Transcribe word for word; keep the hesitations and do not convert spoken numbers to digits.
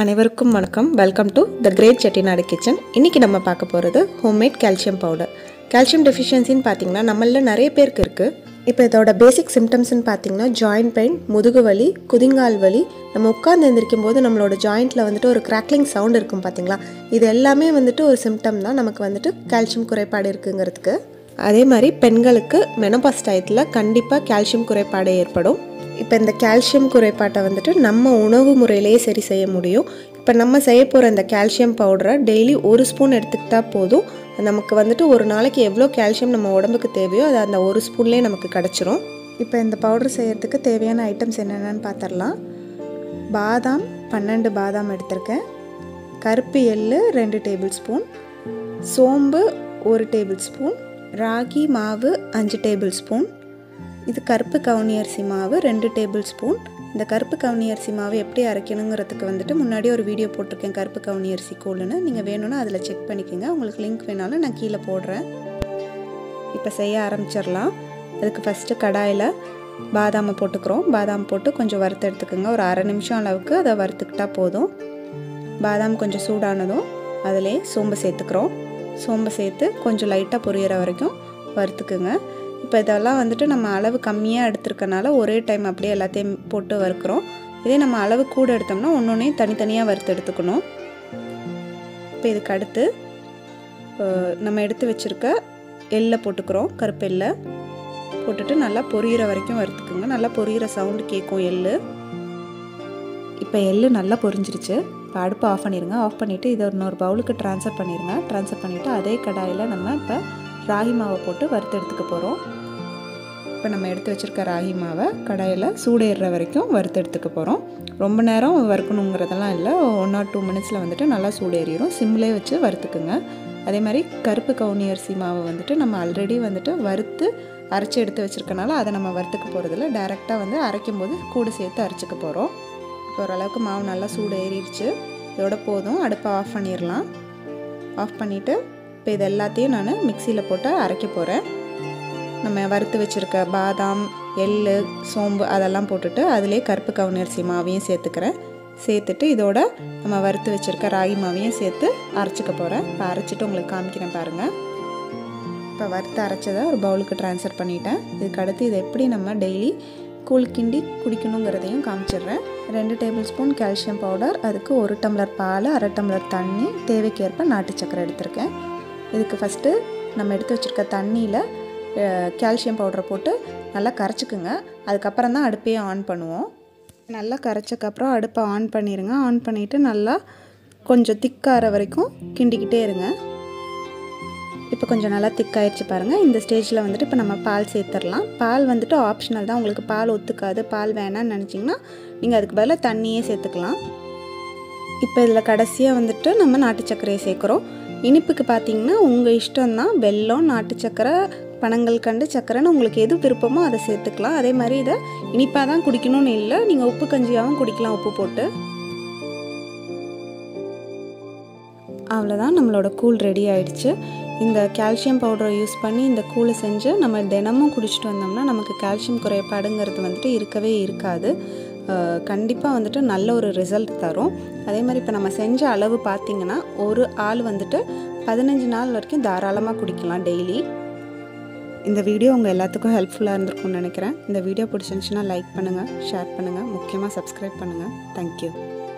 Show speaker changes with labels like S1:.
S1: அனைவருக்கும் வணக்கம். Welcome to the great Chettinad kitchen. இன்றைக்கி நம்ம பார்க்க போகிறது ஹோம்மேட் கால்சியம் பவுடர். கால்சியம் டெஃபிஷியன்சின்னு பார்த்திங்கன்னா நம்மள நிறைய பேருக்கு இருக்குது. இப்போ இதோட பேசிக் சிம்டம்ஸ்ன்னு பார்த்திங்கன்னா ஜாயிண்ட் பெயின், முதுகு வலி, குதிங்கால் வலி, நம்ம உட்கார்ந்து எழுந்திரிக்கும் போது நம்மளோட ஜாயிண்ட்டில் வந்துட்டு ஒரு கிராக்லிங் சவுண்ட் இருக்கும் பார்த்திங்களா, இது எல்லாமே வந்துட்டு ஒரு சிம்டம் தான் நமக்கு வந்துட்டு கால்சியம் குறைபாடு இருக்குங்கிறதுக்கு. அதே மாதிரி பெண்களுக்கு மெனோபாஸ் டயத்தில் கண்டிப்பாக கால்சியம் குறைபாடு ஏற்படும். இப்போ இந்த கால்சியம் குறைபாட்டை வந்துட்டு நம்ம உணவு முறையிலேயே சரி செய்ய முடியும். இப்போ நம்ம செய்ய போகிற இந்த கால்சியம் பவுடரை டெய்லி ஒரு ஸ்பூன் எடுத்துக்கிட்டால் போதும். நமக்கு வந்துட்டு ஒரு நாளைக்கு எவ்வளோ கால்சியம் நம்ம உடம்புக்கு தேவையோ அது அந்த ஒரு ஸ்பூன்லேயே நமக்கு கிடச்சிரும். இப்போ இந்த பவுடர் செய்கிறதுக்கு தேவையான ஐட்டம்ஸ் என்னென்னு பார்த்துடலாம். பாதாம் பன்னெண்டு பாதாம் எடுத்திருக்கேன், கருப்பு எள்ளு ரெண்டு டேபிள் ஸ்பூன், சோம்பு ஒரு டேபிள் ஸ்பூன், ராகி மாவு அஞ்சு டேபிள் ஸ்பூன், இது கருப்பு கவுனி அரிசி மாவு ரெண்டு டேபிள் ஸ்பூன். இந்த கருப்பு கவுனி அரிசி மாவு எப்படி அரைக்கணுங்கிறதுக்கு வந்துட்டு முன்னாடி ஒரு வீடியோ போட்டிருக்கேன், கருப்பு கவுனி அரிசி கூழுன்னு. நீங்கள் வேணும்னா அதில் செக் பண்ணிக்கோங்க, உங்களுக்கு லிங்க் வேணாலும் நான் கீழே போடுறேன். இப்போ செய்ய ஆரம்பிச்சிடலாம். அதுக்கு ஃபஸ்ட்டு கடாயில் பாதாமை போட்டுக்கிறோம். பாதாம் போட்டு கொஞ்சம் வறுத்து எடுத்துக்கோங்க. ஒரு அரை நிமிஷம் அளவுக்கு அதை வறுத்துக்கிட்டால் போதும். பாதாம் கொஞ்சம் சூடானதும் அதிலே சோம்பு சேர்த்துக்கிறோம். சோம்பு சேர்த்து கொஞ்சம் லைட்டாக பொரியிற வரைக்கும் வறுத்துக்குங்க. இப்போ இதெல்லாம் வந்துட்டு நம்ம அளவு கம்மியாக எடுத்துருக்கனால ஒரே டைம் அப்படியே எல்லாத்தையும் போட்டு வறுக்கிறோம். இதே நம்ம அளவு கூட எடுத்தோம்னா ஒன்று ஒன்றையும் தனித்தனியாக வறுத்து எடுத்துக்கணும். இப்போ இதுக்கு அடுத்து நம்ம எடுத்து வச்சுருக்க எள்ளை போட்டுக்கிறோம். கருப்பு எள்ளை போட்டுட்டு நல்லா பொரியிற வரைக்கும் வறுத்துக்குங்க. நல்லா பொரியிற சவுண்டு கேட்கும் எள்ளு. இப்போ எள்ளு நல்லா பொரிஞ்சிருச்சு. இப்போ அடுப்பு ஆஃப் பண்ணிடுங்க. ஆஃப் பண்ணிவிட்டு இதை இன்னொரு பவுலுக்கு ட்ரான்ஸ்ஃபர் பண்ணிடுங்க. ட்ரான்ஸ்ஃபர் பண்ணிவிட்டு அதே கடாயில் நம்ம இப்போ ராகி மாவை போட்டு வறுத்து எடுத்துக்க போகிறோம். இப்போ நம்ம எடுத்து வச்சுருக்க ராகி மாவை கடாயில் சூடேறுற வரைக்கும் வறுத்து எடுத்துக்க போகிறோம். ரொம்ப நேரம் வறுக்கணுங்கிறதெல்லாம் இல்லை, ஒன் ஆர் டூ மினிட்ஸில் வந்துட்டு நல்லா சூடேறிடும். சிம்லே வச்சு வறுத்துக்குங்க. அதே மாதிரி கருப்பு கவுனி அரிசி மாவை வந்துட்டு நம்ம ஆல்ரெடி வந்துட்டு வறுத்து அரைச்சி எடுத்து வச்சுருக்கனால அதை நம்ம வறுத்துக்க போகிறதில்ல, டைரெக்டாக வந்து அரைக்கும் போது கூட சேர்த்து அரைச்சிக்க போகிறோம். இப்போ ஓரளவுக்கு மாவு நல்லா சூடு ஏறிடுச்சு. இதோட போதும், அடுப்பை ஆஃப் பண்ணிடலாம். ஆஃப் பண்ணிவிட்டு இப்போ இது எல்லாத்தையும் நான் மிக்சியில் போட்டு அரைக்க போகிறேன். நம்ம வறுத்து வச்சுருக்க பாதாம், எள், சோம்பு அதெல்லாம் போட்டுட்டு அதிலே கருப்பு கவுனி அரிசி மாவையும் சேர்த்துக்கிறேன். சேர்த்துட்டு இதோட நம்ம வறுத்து வச்சுருக்க ராகி மாவையும் சேர்த்து அரைச்சிக்க போகிறேன். இப்போ அரைச்சிட்டு உங்களுக்கு காமிக்கிறேன் பாருங்கள். இப்போ வறுத்து அரைச்சதை ஒரு பவுலுக்கு ட்ரான்ஸ்ஃபர் பண்ணிட்டேன். இதுக்கு அடுத்து இதை எப்படி நம்ம டெய்லி கூழ் கிண்டி குடிக்கணுங்கிறதையும் காமிச்சிடுறேன். ரெண்டு டேபிள் ஸ்பூன் கால்சியம் பவுடர், அதுக்கு ஒரு டம்ளர் பால், அரை டம்ளர் தண்ணி, தேவைக்கேற்ப நாட்டு சக்கரை எடுத்திருக்கேன். இதுக்கு ஃபஸ்ட்டு நம்ம எடுத்து வச்சுருக்க தண்ணியில் கால்சியம் பவுடரை போட்டு நல்லா கரைச்சிக்குங்க. அதுக்கப்புறம் தான் அடுப்பையே ஆன் பண்ணுவோம். நல்லா கரைச்சக்கப்புறம் அடுப்பை ஆன் பண்ணிடுங்க. ஆன் பண்ணிவிட்டு நல்லா கொஞ்சம் திக்காகிற வரைக்கும் கிண்டிக்கிட்டே இருங்க. இப்போ கொஞ்சம் நல்லா திக்காயிடுச்சு பாருங்கள். இந்த ஸ்டேஜில் வந்துட்டு இப்போ நம்ம பால் சேர்த்துடலாம். பால் வந்துட்டு ஆப்ஷனல் தான், உங்களுக்கு பால் ஒத்துக்காது, பால் வேணான்னு நினச்சிங்கன்னா நீங்கள் அதுக்கு பதிலாக தண்ணியே சேர்த்துக்கலாம். இப்போ இதில் கடைசியாக வந்துட்டு நம்ம நாட்டு சர்க்கரையை சேர்க்குறோம். இனிப்புக்கு பார்த்திங்கன்னா உங்கள் இஷ்டம்தான், வெல்லம், நாட்டு சர்க்கரை, பனங்கள் கண்டு சர்க்கரைன்னு உங்களுக்கு எது விருப்பமோ அதை சேர்த்துக்கலாம். அதே மாதிரி இதை இனிப்பாக தான் குடிக்கணும்னு இல்லை, நீங்கள் உப்பு கஞ்சியாகவும் குடிக்கலாம் உப்பு போட்டு. அவ்வளோதான், நம்மளோட கூழ் ரெடி ஆகிடுச்சு. இந்த கால்சியம் பவுடரை யூஸ் பண்ணி இந்த கூழை செஞ்சு நம்ம தினமும் குடிச்சிட்டு வந்தோம்னா நமக்கு கால்சியம் குறைபாடுங்கிறது வந்துட்டு இருக்கவே இருக்காது. கண்டிப்பாக வந்துட்டு நல்ல ஒரு ரிசல்ட் தரும். அதே மாதிரி இப்போ நம்ம செஞ்ச அளவு பார்த்திங்கன்னா ஒரு ஆள் வந்துட்டு பதினஞ்சு நாள் வரைக்கும் தாராளமாக குடிக்கலாம் டெய்லி. இந்த வீடியோ உங்கள் எல்லாத்துக்கும் ஹெல்ப்ஃபுல்லாக இருந்திருக்கும்னு நினைக்கிறேன். இந்த வீடியோ பிடிச்சிருந்துச்சுன்னா லைக் பண்ணுங்கள், ஷேர் பண்ணுங்கள், முக்கியமாக சப்ஸ்கிரைப் பண்ணுங்கள். தேங்க்யூ.